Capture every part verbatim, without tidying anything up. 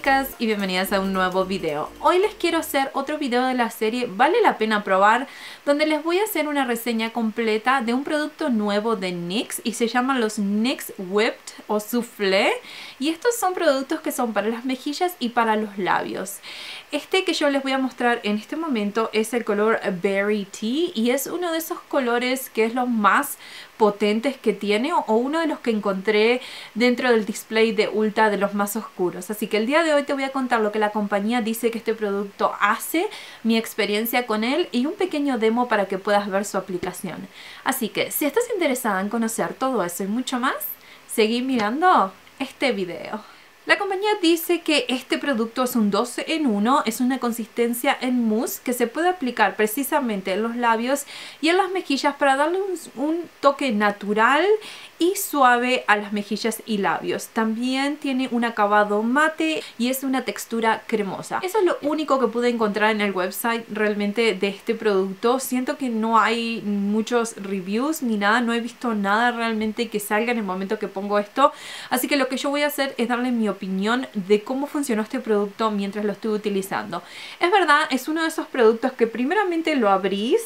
chicas y bienvenidas a un nuevo video. Hoy les quiero hacer otro video de la serie Vale la pena probar, donde les voy a hacer una reseña completa de un producto nuevo de N Y X y se llaman los N Y X Whipped o Soufflé, y estos son productos que son para las mejillas y para los labios. Este que yo les voy a mostrar en este momento es el color Berry Tea y es uno de esos colores que es los más potentes que tiene, o uno de los que encontré dentro del display de Ulta de los más oscuros. Así que el día de hoy te voy a contar lo que la compañía dice que este producto hace, mi experiencia con él y un pequeño demo para que puedas ver su aplicación. Así que si estás interesada en conocer todo eso y mucho más, seguí mirando este video. La compañía dice que este producto es un dos en uno, es una consistencia en mousse que se puede aplicar precisamente en los labios y en las mejillas para darle un, un toque natural y suave a las mejillas y labios. También tiene un acabado mate y es una textura cremosa. Eso es lo único que pude encontrar en el website realmente de este producto. Siento que no hay muchos reviews ni nada, no he visto nada realmente que salga en el momento que pongo esto. Así que lo que yo voy a hacer es darle mi opinión de cómo funcionó este producto mientras lo estuve utilizando. Es verdad, es uno de esos productos que primeramente lo abrís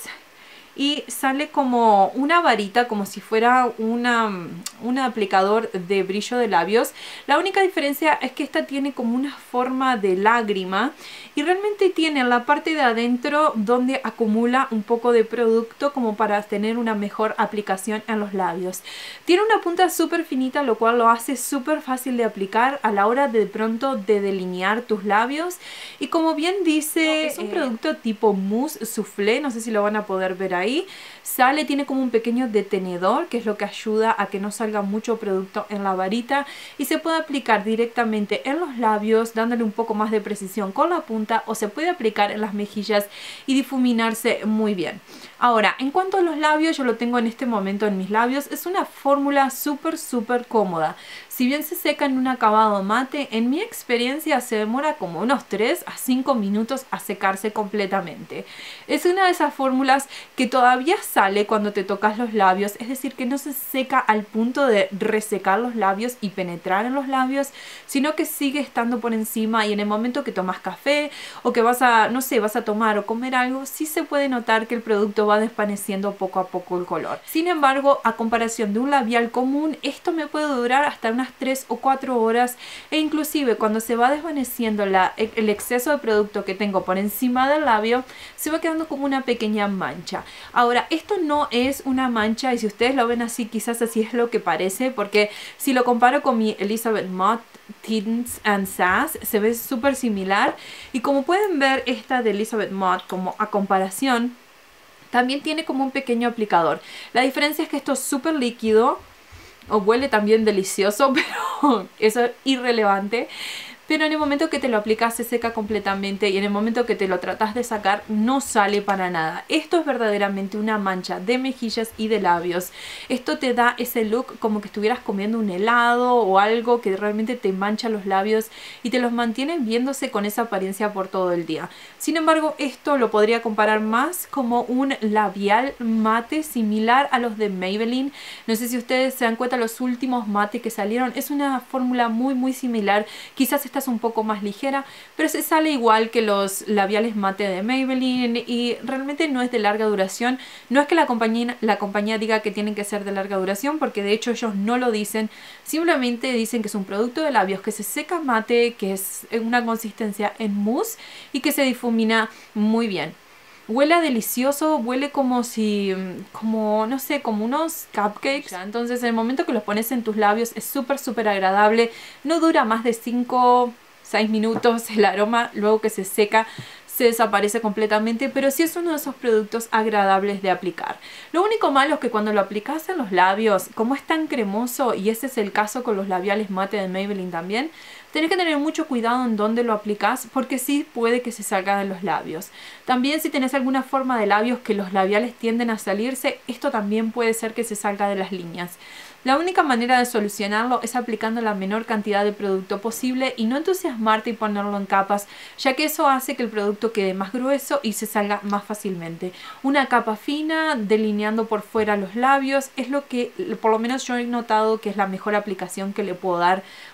y sale como una varita, como si fuera una, un aplicador de brillo de labios. La única diferencia es que esta tiene como una forma de lágrima y realmente tiene en la parte de adentro donde acumula un poco de producto como para tener una mejor aplicación en los labios. Tiene una punta súper finita, lo cual lo hace súper fácil de aplicar a la hora de pronto de delinear tus labios. Y como bien dice, es un producto tipo mousse soufflé, no sé si lo van a poder ver ahí. Ahí sale, tiene como un pequeño detenedor que es lo que ayuda a que no salga mucho producto en la varita y se puede aplicar directamente en los labios dándole un poco más de precisión con la punta, o se puede aplicar en las mejillas y difuminarse muy bien. Ahora, en cuanto a los labios, yo lo tengo en este momento en mis labios. Es una fórmula súper súper cómoda. Si bien se seca en un acabado mate, en mi experiencia se demora como unos tres a cinco minutos a secarse completamente. Es una de esas fórmulas que todavía sale cuando te tocas los labios, es decir, que no se seca al punto de resecar los labios y penetrar en los labios, sino que sigue estando por encima, y en el momento que tomas café o que vas a, no sé, vas a tomar o comer algo, sí se puede notar que el producto va desvaneciendo poco a poco el color. Sin embargo, a comparación de un labial común, esto me puede durar hasta unas tres o cuatro horas, e inclusive cuando se va desvaneciendo la, el exceso de producto que tengo por encima del labio, se va quedando como una pequeña mancha. Ahora, esto no es una mancha, y si ustedes lo ven así, quizás así es lo que parece, porque si lo comparo con mi Elizabeth Mott Tints and Sass, se ve súper similar. Y como pueden ver, esta de Elizabeth Mott, como a comparación, también tiene como un pequeño aplicador. La diferencia es que esto es súper líquido, o huele también delicioso, pero eso es irrelevante. Pero en el momento que te lo aplicas se seca completamente, y en el momento que te lo tratas de sacar no sale para nada. Esto es verdaderamente una mancha de mejillas y de labios. Esto te da ese look como que estuvieras comiendo un helado o algo que realmente te mancha los labios y te los mantiene viéndose con esa apariencia por todo el día. Sin embargo, esto lo podría comparar más como un labial mate similar a los de Maybelline. No sé si ustedes se dan cuenta, los últimos mate que salieron es una fórmula muy muy similar. Quizás esta es un poco más ligera, pero se sale igual que los labiales mate de Maybelline y realmente no es de larga duración. No es que la compañía, la compañía diga que tienen que ser de larga duración, porque de hecho ellos no lo dicen. Simplemente dicen que es un producto de labios que se seca mate, que es una consistencia en mousse y que se difumina muy bien. Huele delicioso, huele como si, como no sé, como unos cupcakes. Entonces en el momento que los pones en tus labios es súper súper agradable. No dura más de cinco, seis minutos el aroma, luego que se seca se desaparece completamente, pero sí es uno de esos productos agradables de aplicar. Lo único malo es que cuando lo aplicas en los labios, como es tan cremoso, y ese es el caso con los labiales mate de Maybelline también, tenés que tener mucho cuidado en dónde lo aplicas, porque sí puede que se salga de los labios. También si tenés alguna forma de labios que los labiales tienden a salirse, esto también puede ser que se salga de las líneas. La única manera de solucionarlo es aplicando la menor cantidad de producto posible y no entusiasmarte y ponerlo en capas, ya que eso hace que el producto quede más grueso y se salga más fácilmente. Una capa fina, delineando por fuera los labios, es lo que por lo menos yo he notado que es la mejor aplicación que le puedo dar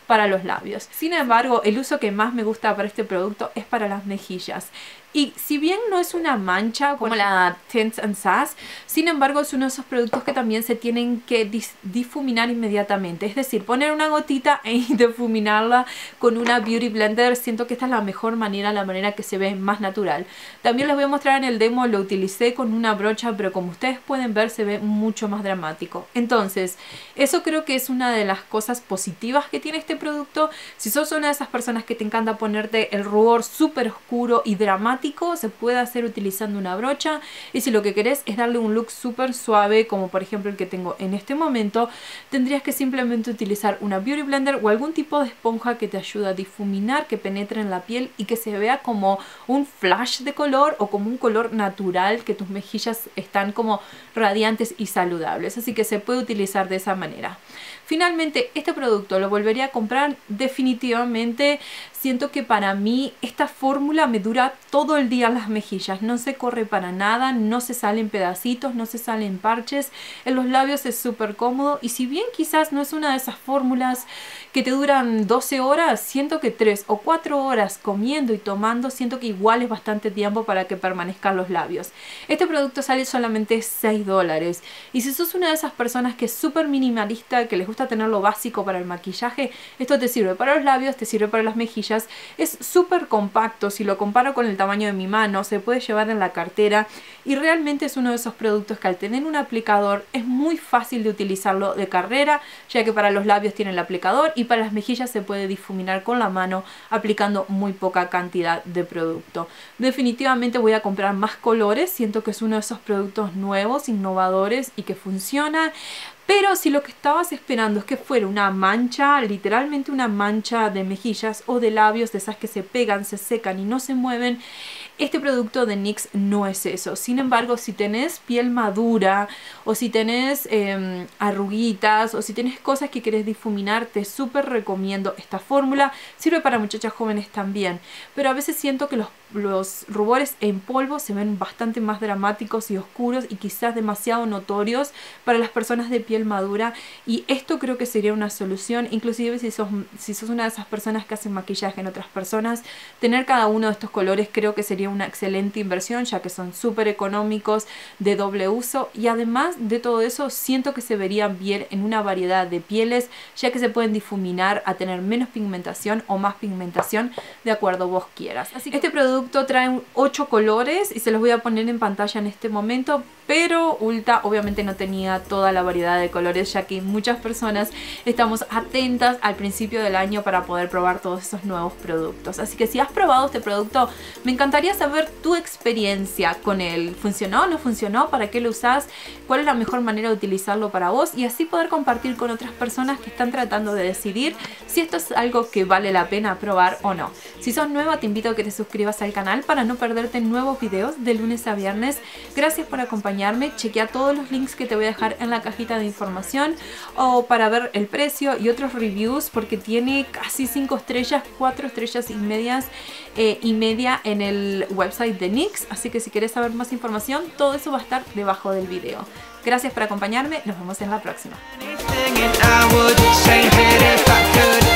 para los labios. Sin embargo, el uso que más me gusta para este producto es para las mejillas. Y si bien no es una mancha como la Tints and Sass, sin embargo es uno de esos productos que también se tienen que difuminar inmediatamente. Es decir, poner una gotita e difuminarla con una Beauty Blender. Siento que esta es la mejor manera, la manera que se ve más natural. También les voy a mostrar en el demo, lo utilicé con una brocha, pero como ustedes pueden ver se ve mucho más dramático. Entonces, eso creo que es una de las cosas positivas que tiene este producto. Si sos una de esas personas que te encanta ponerte el rubor súper oscuro y dramático, se puede hacer utilizando una brocha, y si lo que querés es darle un look súper suave, como por ejemplo el que tengo en este momento, tendrías que simplemente utilizar una Beauty Blender o algún tipo de esponja que te ayude a difuminar, que penetre en la piel y que se vea como un flash de color o como un color natural, que tus mejillas están como radiantes y saludables. Así que se puede utilizar de esa manera. Finalmente, este producto lo volvería a comprar definitivamente. Siento que para mí esta fórmula me dura todo el día en las mejillas. No se corre para nada, no se salen pedacitos, no se salen parches. En los labios es súper cómodo. Y si bien quizás no es una de esas fórmulas que te duran doce horas, siento que tres o cuatro horas comiendo y tomando, siento que igual es bastante tiempo para que permanezcan los labios. Este producto sale solamente seis dólares. Y si sos una de esas personas que es súper minimalista, que les gusta tener lo básico para el maquillaje, esto te sirve para los labios, te sirve para las mejillas. Es súper compacto, si lo comparo con el tamaño de mi mano, se puede llevar en la cartera y realmente es uno de esos productos que al tener un aplicador es muy fácil de utilizarlo de carrera, ya que para los labios tiene el aplicador y para las mejillas se puede difuminar con la mano aplicando muy poca cantidad de producto. Definitivamente voy a comprar más colores, siento que es uno de esos productos nuevos, innovadores y que funciona. Pero si lo que estabas esperando es que fuera una mancha, literalmente una mancha de mejillas o de labios, de esas que se pegan, se secan y no se mueven, este producto de N Y X no es eso. Sin embargo, si tenés piel madura o si tenés eh, arruguitas o si tenés cosas que querés difuminar, te súper recomiendo esta fórmula. Sirve para muchachas jóvenes también, pero a veces siento que los, los rubores en polvo se ven bastante más dramáticos y oscuros y quizás demasiado notorios para las personas de piel madura, y esto creo que sería una solución. Inclusive si sos, si sos una de esas personas que hacen maquillaje en otras personas, tener cada uno de estos colores creo que sería una excelente inversión, ya que son súper económicos, de doble uso, y además de todo eso siento que se verían bien en una variedad de pieles, ya que se pueden difuminar a tener menos pigmentación o más pigmentación de acuerdo vos quieras. Así que este producto trae ocho colores y se los voy a poner en pantalla en este momento, pero Ulta obviamente no tenía toda la variedad de colores, ya que muchas personas estamos atentas al principio del año para poder probar todos esos nuevos productos. Así que si has probado este producto, me encantaría saber tu experiencia con él. ¿Funcionó? ¿No funcionó? ¿Para qué lo usás? ¿Cuál es la mejor manera de utilizarlo para vos? Y así poder compartir con otras personas que están tratando de decidir si esto es algo que vale la pena probar o no. Si sos nueva, te invito a que te suscribas al canal para no perderte nuevos videos de lunes a viernes. Gracias por acompañarme. Chequea todos los links que te voy a dejar en la cajita de información, o para ver el precio y otros reviews, porque tiene casi cinco estrellas, cuatro estrellas y medias eh, y media en el website de N Y X. Así que si quieres saber más información, todo eso va a estar debajo del video. Gracias por acompañarme, nos vemos en la próxima.